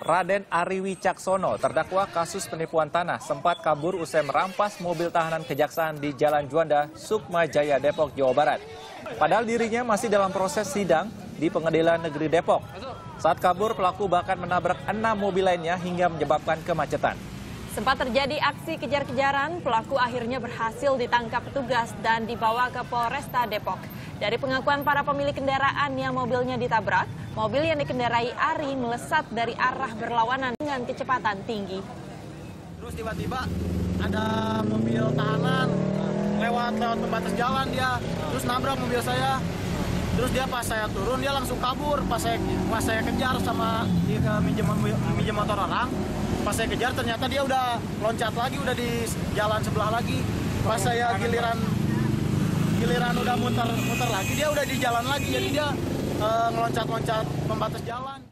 Raden Ari Wicaksono, terdakwa kasus penipuan tanah, sempat kabur usai merampas mobil tahanan kejaksaan di Jalan Juanda, Sukma Jaya, Depok, Jawa Barat. Padahal dirinya masih dalam proses sidang di Pengadilan Negeri Depok. Saat kabur, pelaku bahkan menabrak 6 mobil lainnya hingga menyebabkan kemacetan. Sempat terjadi aksi kejar-kejaran, pelaku akhirnya berhasil ditangkap petugas dan dibawa ke Polresta Depok. Dari pengakuan para pemilik kendaraan yang mobilnya ditabrak, mobil yang dikendarai Ari melesat dari arah berlawanan dengan kecepatan tinggi. Terus tiba-tiba ada mobil tahanan lewat pembatas jalan dia, terus nabrak mobil saya. Terus dia pas saya turun dia langsung kabur. Pas saya kejar sama dia ke minjem motor orang. Pas saya kejar ternyata dia udah loncat lagi, udah di jalan sebelah lagi. Pas saya giliran udah muter lagi, dia udah di jalan lagi. Jadi dia ngeloncat-loncat pembatas jalan.